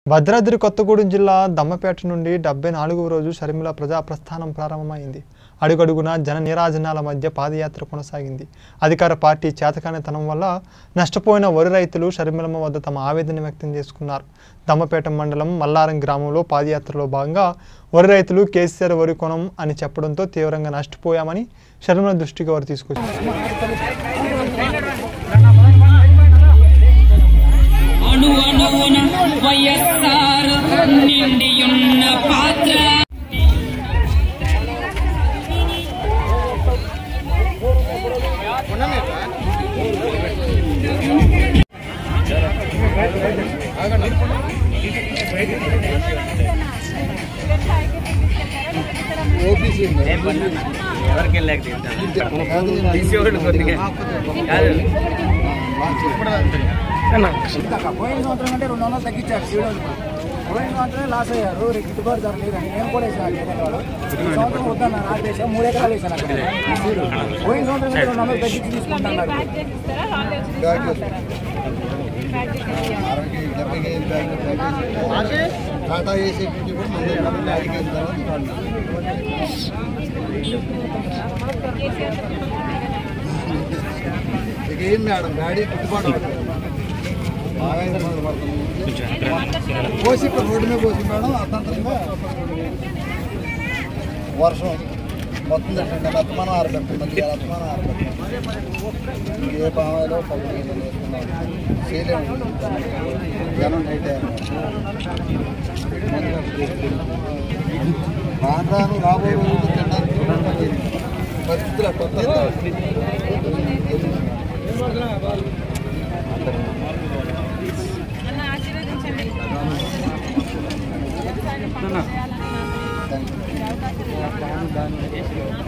భద్రాద్రి కొత్తగూడెం జిల్లా దమ్మపేట నుండి 74వ రోజు షర్మిల ప్రజా ప్రస్థానం ప్రారంభమైంది. అడుగడుగునా జన నీరాజనాల మధ్య పాదయాత్ర కొనసాగింది. అధికార పార్టీ చేతకానితనం వల్ల నష్టపోయిన వరి రైతులు షర్మిలమ్మ వద్ద తమ ఆవేదన వ్యక్తం చేసుకున్నారు. దమ్మపేట మండలం మల్లారం గ్రామంలో పాదయాత్రలో భాగంగా వరి రైతులు కేసీఆర్ వరి కొనం అని చెప్పడంతో తీవ్రంగా నష్టపోయామని షర్మిల దృష్టికి వారు తీసుకొచ్చారు. పోయిన సంవత్సరం అంటే 200 తగ్గించారు. పోయిన సంవత్సరమే లాస్ అయ్యారు. గిట్టుబాటు ధర లేదని నేను కూడా వేసాను. ఈ సంవత్సరం వద్దన్నారు. 4 వేసాను, 3 ఎకరాలు వేసాను అక్కడ. పోయిన సంవత్సరం 200 తగ్గించి తీసుకుంటున్నారు. ఏం మేడం గాడి గిట్టుబాటు పోసి రోడ్డు మీద పోసి మేడం అతంతరంగా వర్షం మొత్తం తెచ్చండి. అత్తమానం ఆరబెట్టండి, మళ్ళీ అత్తమానం ఆరబెట్టండి. ఏ పామాయిలో పప్పు వేసుకున్నాం చేయలేము. జనం నైట్ రాను రాబోయే రోజులు తినడానికి పరిస్థితులు అట్లా